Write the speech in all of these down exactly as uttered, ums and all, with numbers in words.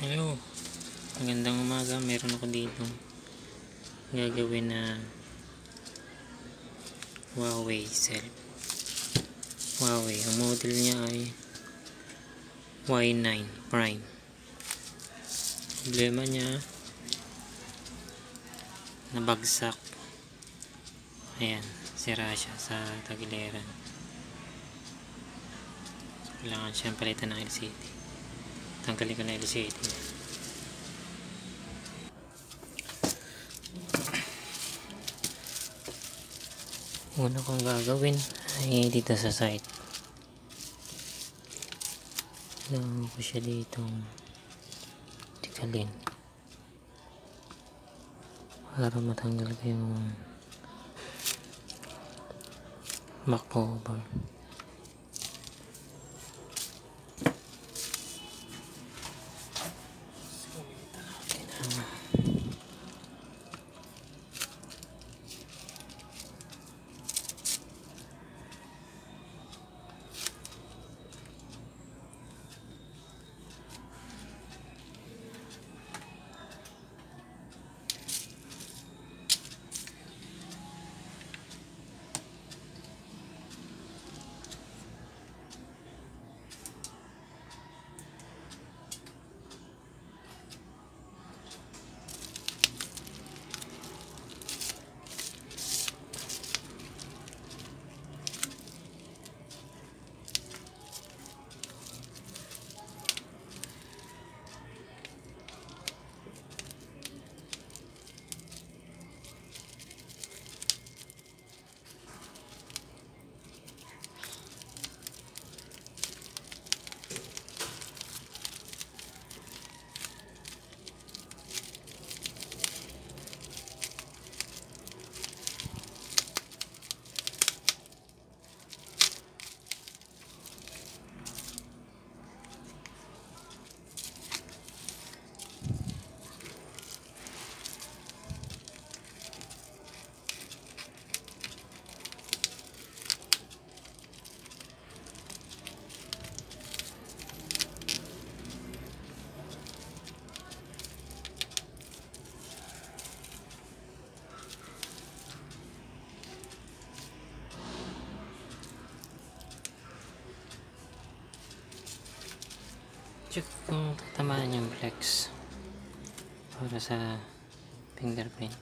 Hello, magandang umaga. Meron ako dito gagawin na Huawei cell. Huawei, ang model niya ay Y nine Prime. Problema niya, nabagsak. Ayan, sira siya sa tagiliran. So, kailangan siyang palitan ng L C D. Tanggalin ko na L C D. Una kong gagawin ay dito sa site. Gawin ko siya dito tikalin para matanggal ko yung back cover. Check kung tatamaan yung flex para sa fingerprint.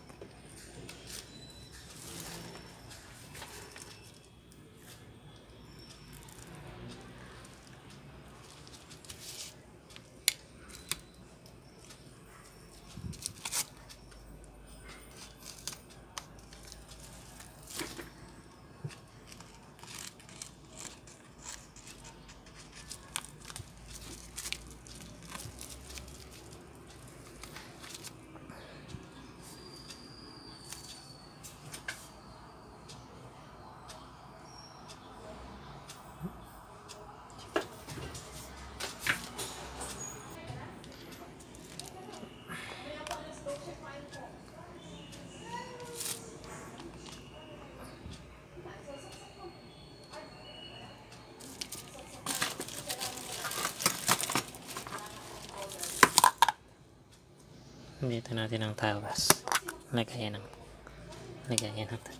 Dito natin ang tawas. Lagayan ng lagayan natin.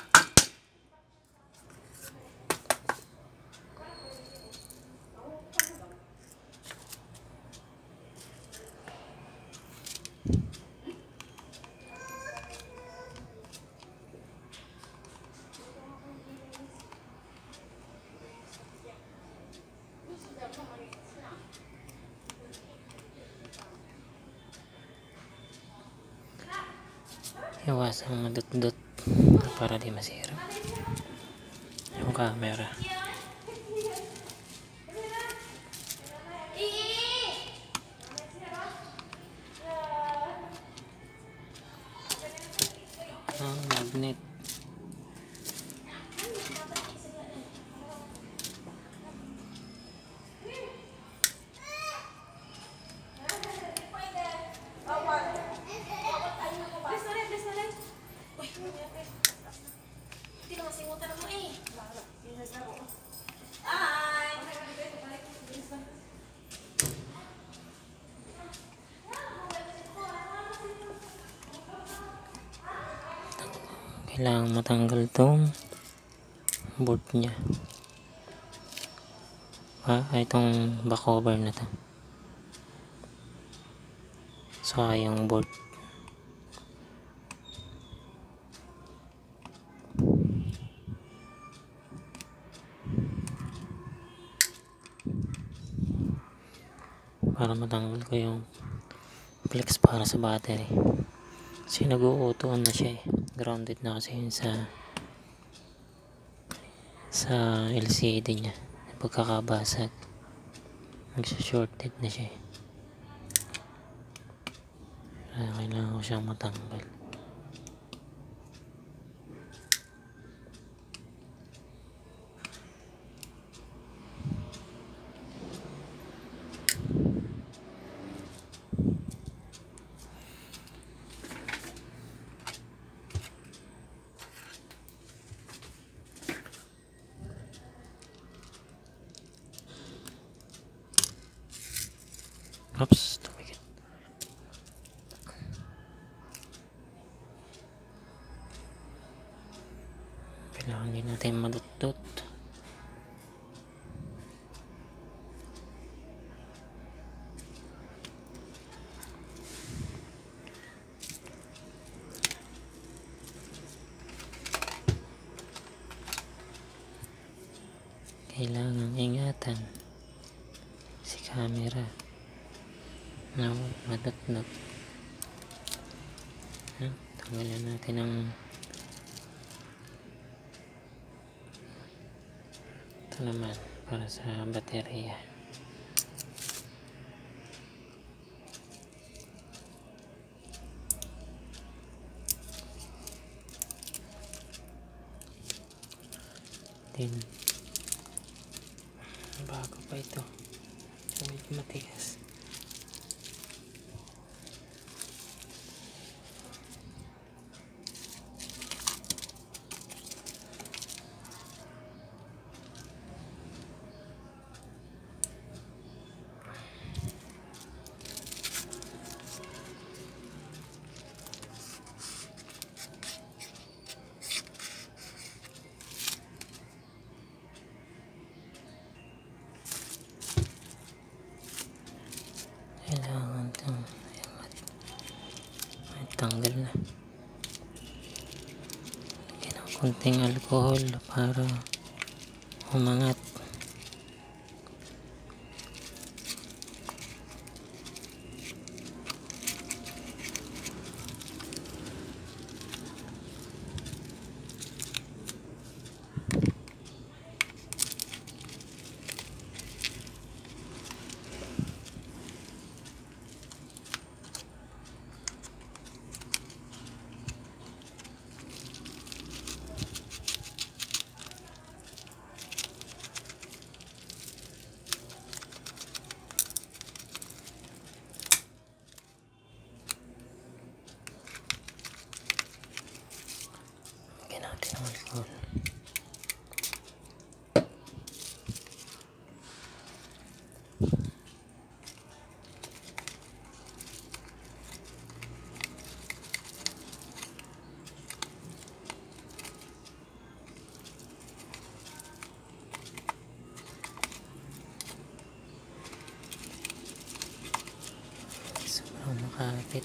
Iwas ang dot-dot para di masira yung camera. Ang magnet. kailangan matanggal tong board nya, ah, itong back cover na to, so yung board. Para matanggal ko yung flex para sa battery, kasi nag-uuto na siya eh. Grounded na kasi yun sa sa L C D nya, pagkakabasag nagsa-shorted na siya eh. Kaya kailangan ko siyang matanggal. Oops, tumikit. Kailangan din natin madot-dot. Kailangan ingatan si camera na madot-dot. Tanggalan natin ang ito naman para sa baterya. Then bago pa ito, so medyo matigas. Kailangan itong tanggal na. Lagyan ng konting alcohol para umangat. Natin ang alcohol. Sobrang makapit.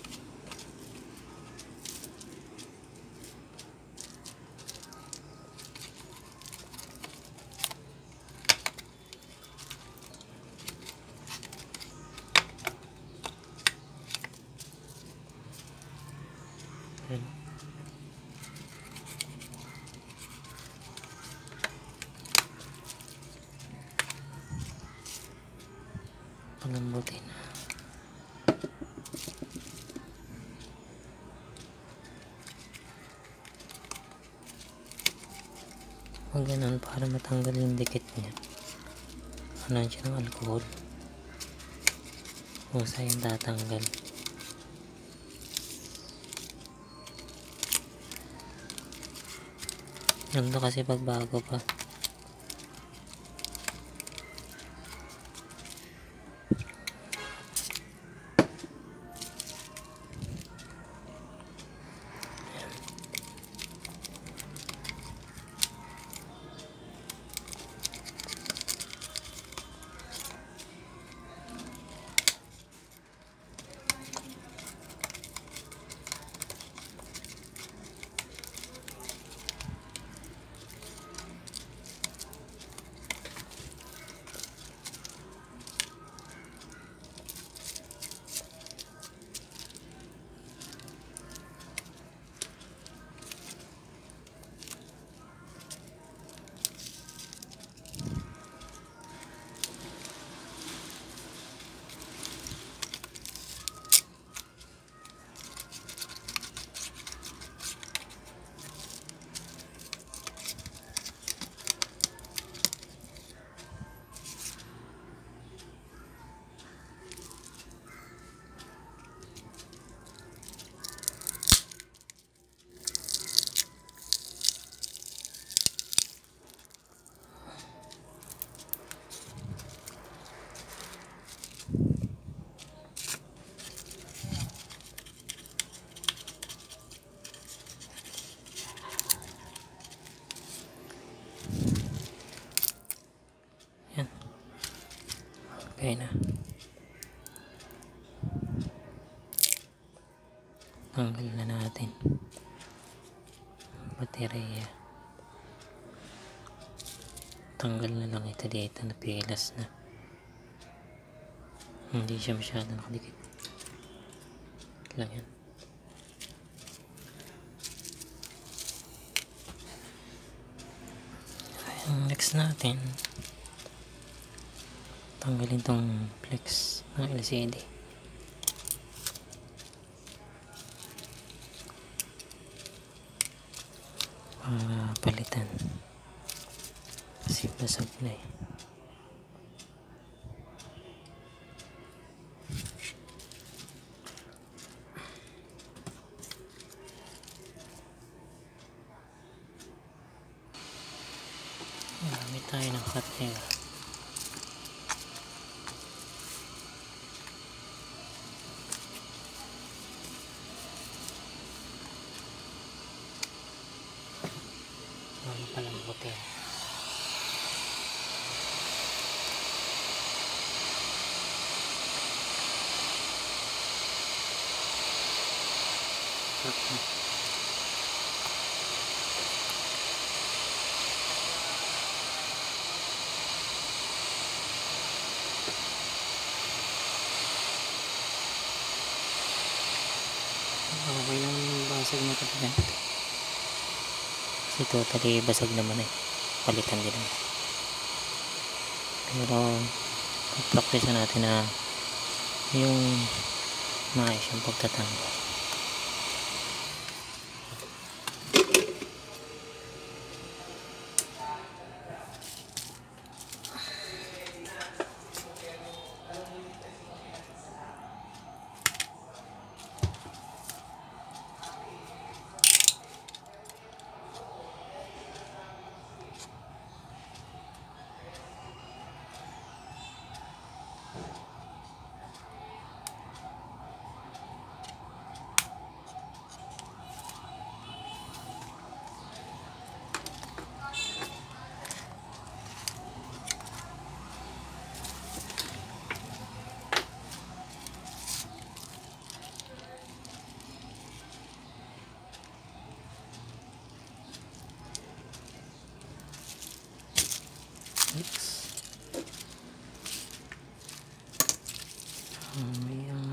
Palambutin na. Huwag ganun para matanggal yung dikit niya. Ano siya ng alcohol. Kung saan yung tatanggal. Nando kasi pagbago pa. Okay na. Tanggal na natin baterya. Tanggal na lang ito dito, napilas na. Hindi siya masyado nakadikit lang yan. Ang next natin, tanggalin tong flex ng L C D para palitan kasi basag na eh. Gamit tayo ng cutter. Ano palang buti. Okay. Okay lang yung basag na kapila. Kasi totally basag naman eh. Palitan din naman. Pero pag-practice natin na yung maayos yung pagtatanggal. Next. Ayan.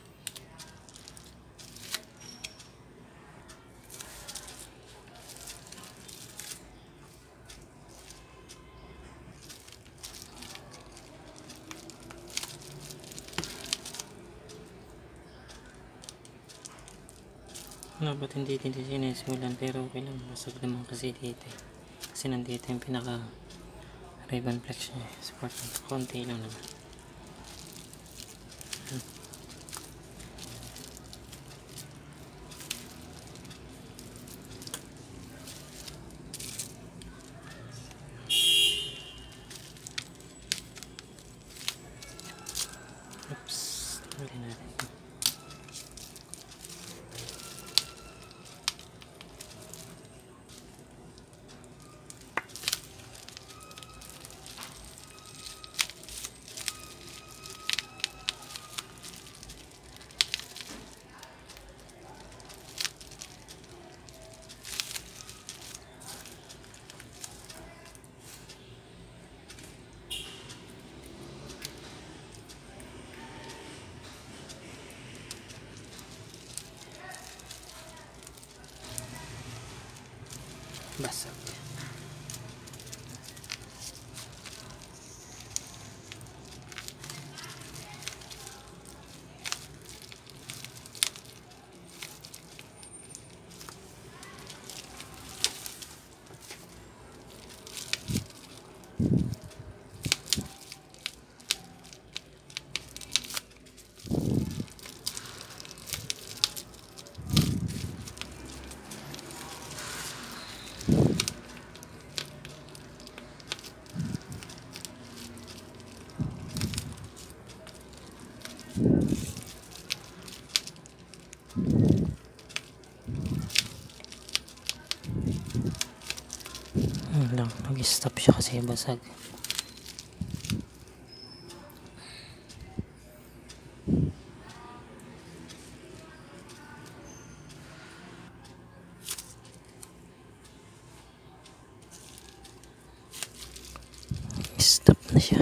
Ano ba't hindi dito sinisimulan, pero okay lang, basag naman kasi dito kasi nandito yung pinaka ribbon flex nya, support konti lang naman. hmm. Oops, tanggalin natin. Basag. lang, nag-stop siya kasi basag. na siya.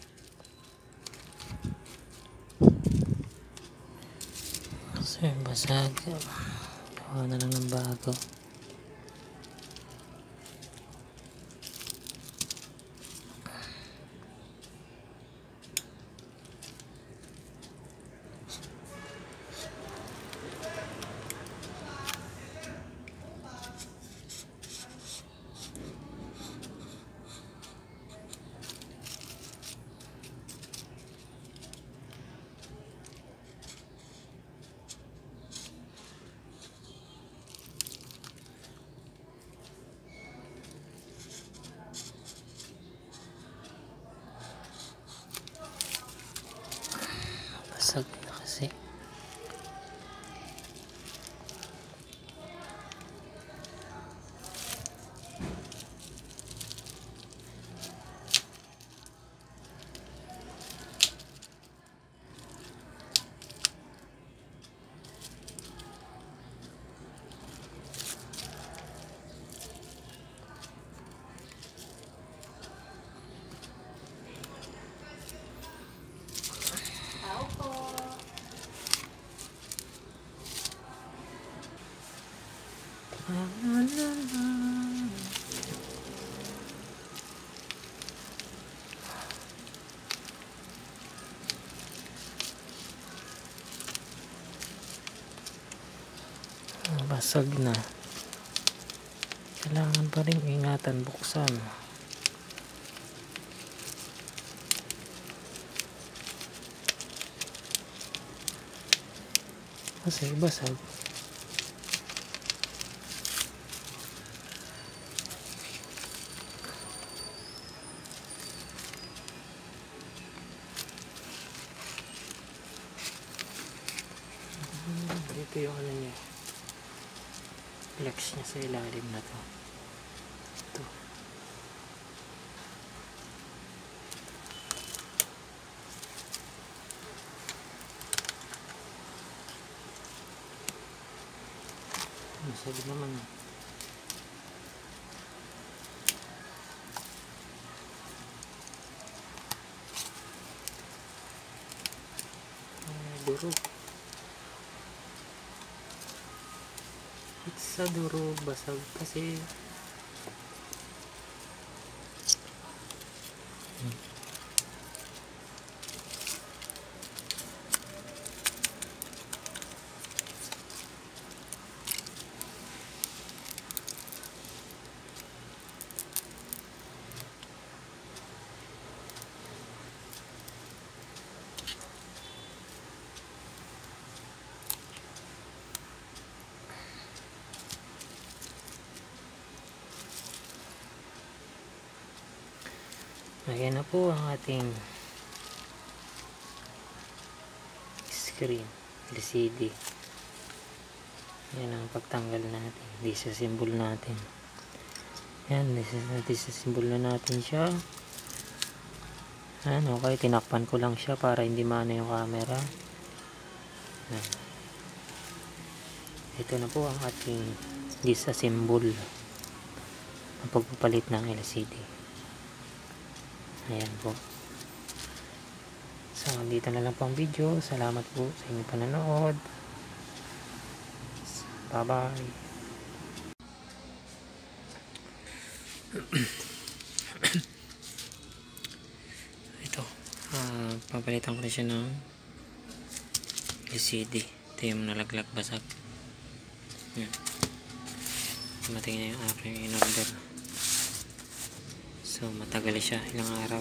Kasi basag. Gawa na lang ng bago. Basag na kasi. Basag na. Kailangan pa rin ingatan, buksan. Kasi basag. Ito yung ano niya, flex niya sa ilalim na to. Ito. Masag naman. Ay, durog. It's sa durog, basag kasi. Hmm. Ayan na po ang ating screen L C D. Ayan ang pagtanggal natin, disassemble natin. Ayan, disassemble na natin siya. Ayan, okay, tinakpan ko lang siya para hindi maano yung camera. Ayan. Ito na po ang ating disassemble, ang pagpapalit ng L C D. Ayan po. So, dito na lang po ang video. Salamat po sa inyong panonood. Bye bye. Ito, uh, papalitan ko na siya ng L C D. Ito yung nalaglag, basag. Ayan. Mating na yung aking in-order. So matagal siya, ilang araw.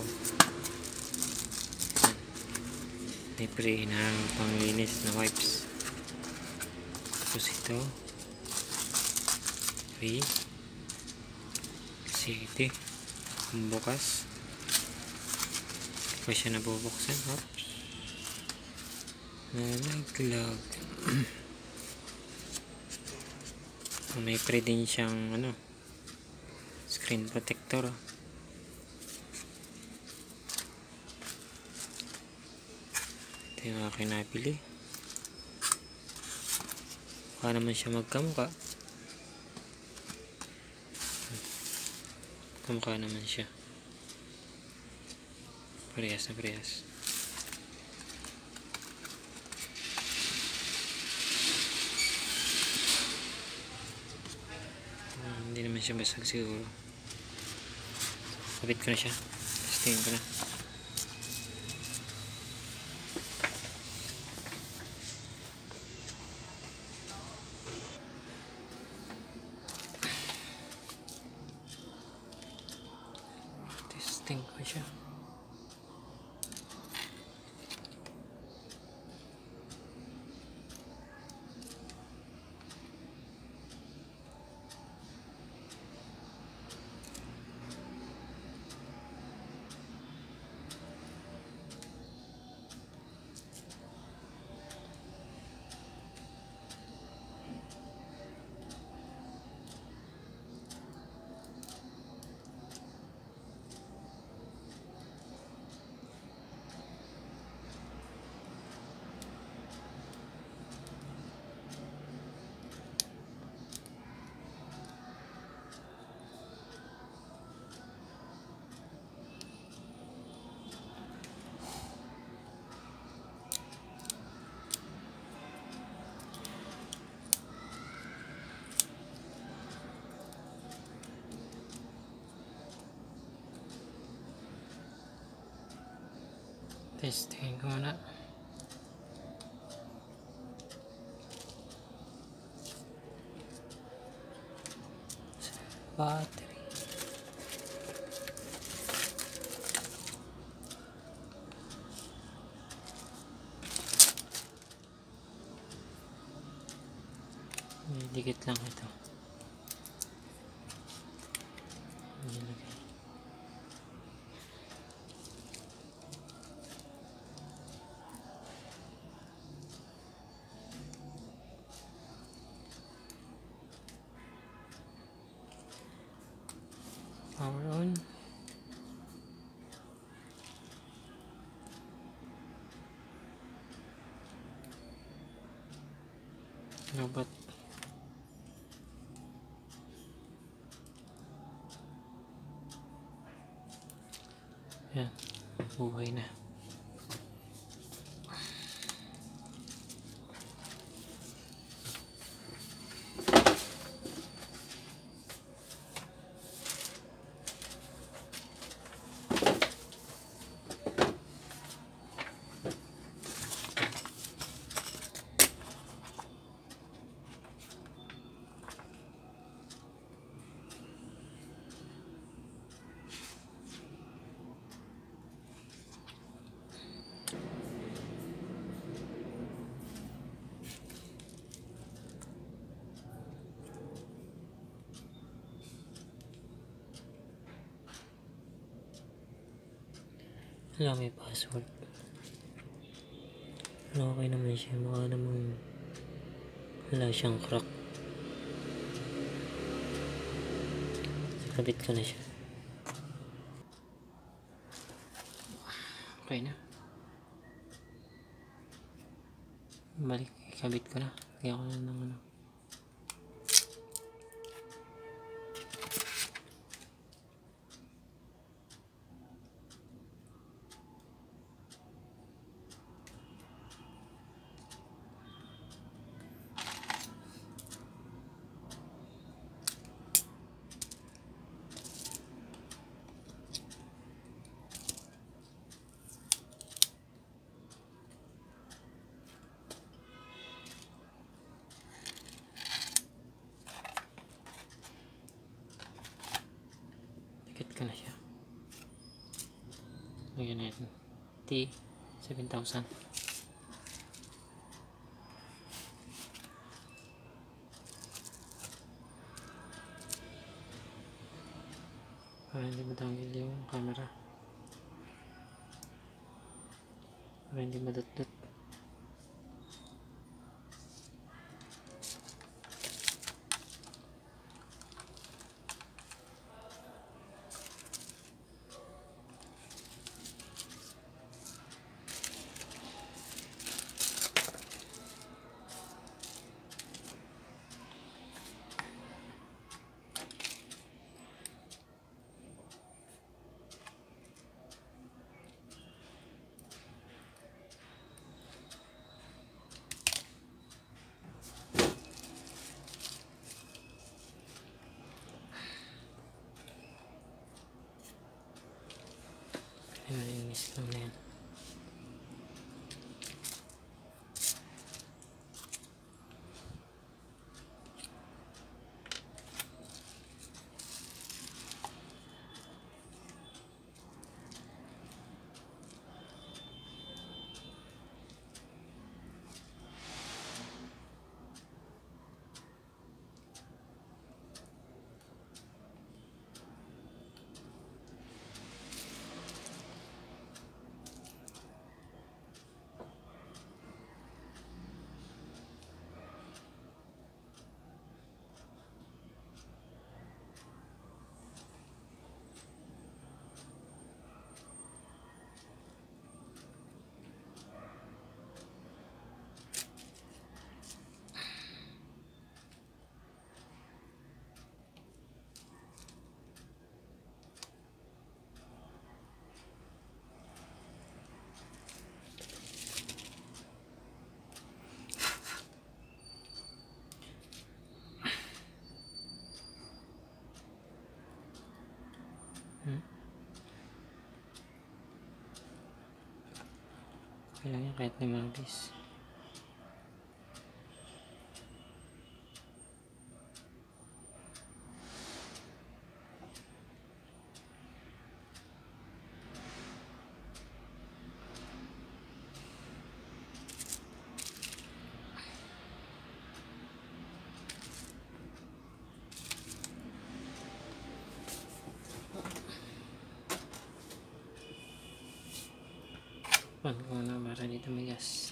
May pre na panglinis na wipes. Tapos ito pre city bukas pa siya nabubuksan. Oops, nalaglag. May pre din siyang ano, screen protector. Ito yung aking napili. Mukha naman siya magkamukha. Kamukha naman siya. Parehas na parehas. Ah, hindi naman siya basag siguro. Kapit ko na siya. Testingin ko na. Testing ko siya. Testingin ko muna. Battery. Dikit lang ito. Nilagay. Power on. Robot. Yan. Buhay na. Wala, may password. Wala, okay naman siya. Mukha naman wala siyang crack. Kabit ko na siya. Okay na. Balik, kabit ko na. Kaya ko na ng ano. Dikit ko na siya. Lagyan natin T seven thousand. Para hindi matanggal yung camera. Para hindi madot-dot. Malinis lang na yan. Hmm? Okay lang yan kahit limang piece. Pan ko na para dito may gas.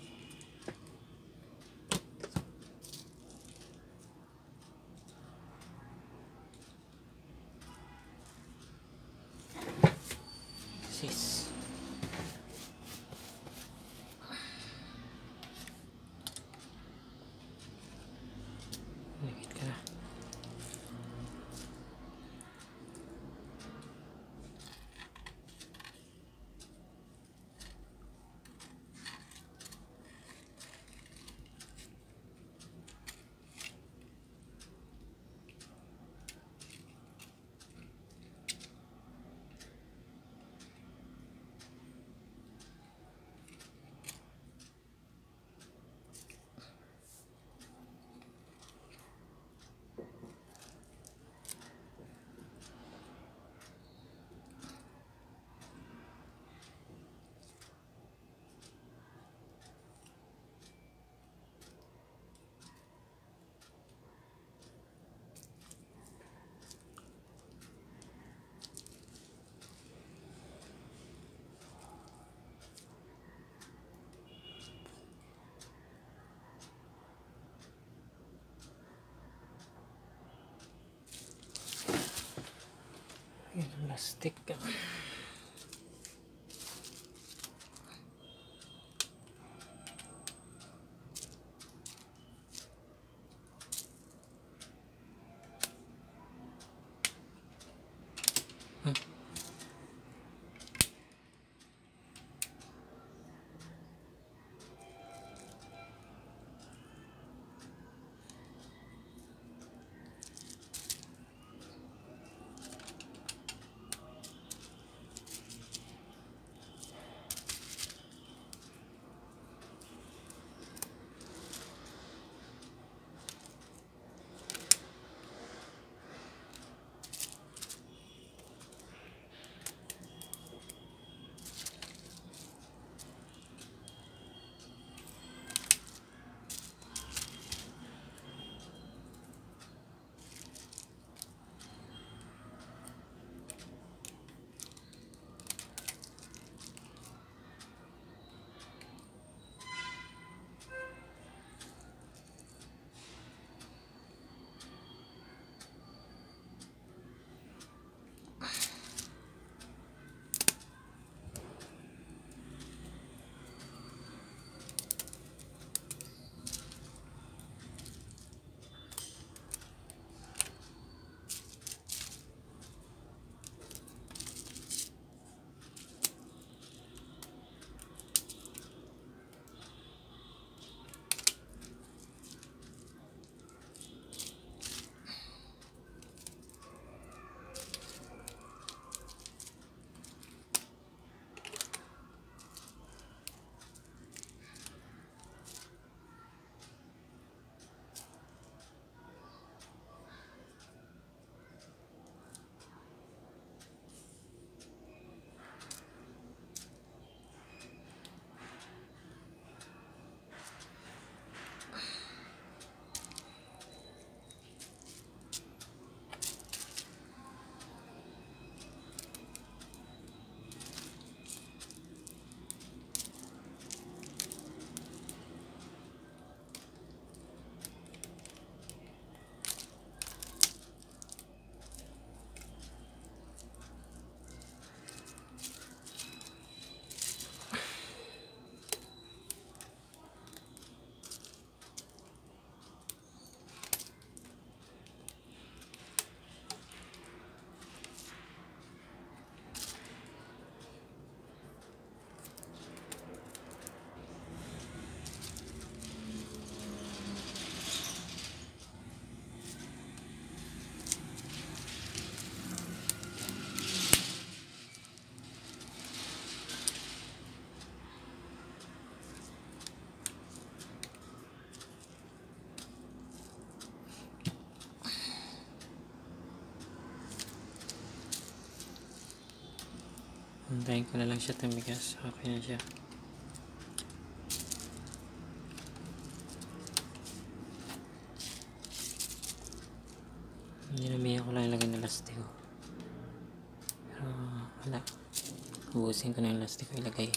Sis. Nakit ka na. Yan, plastic ka. Hmm. Hintayin ko na lang siya tumigas. Okay na siya. Ninamihan ko lang ilagay na lastiko. Pero wala. Ubusin ko na yung lastiko ilagay.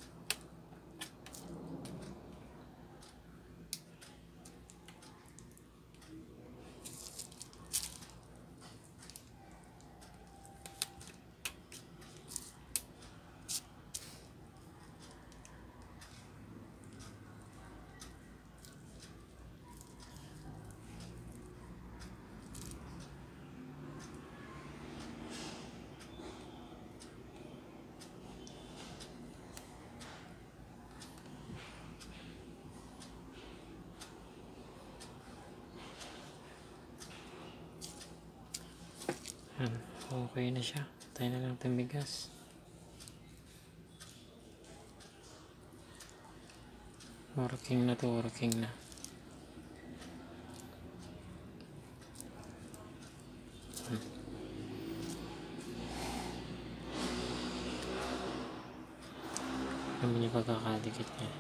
Yan. Okay na siya. Tayo na lang tumigas. Working na to, working na. Hmm. Naman yung pagkakadikit niya.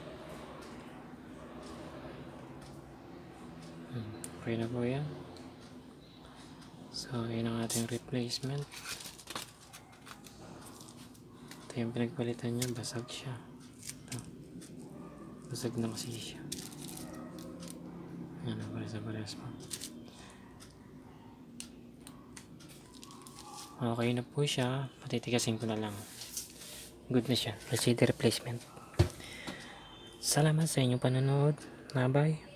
Hmm. Okay na po yan. So, yun ang ating replacement. Ito yung pinagpalitan niya, basag siya. Ito. Basag na kasi siya. Ano, pares-pares pa. Okay na po siya. Patitigasin ko na lang. Good na siya. L C D replacement. Salamat sa inyong panonood. Bye-bye.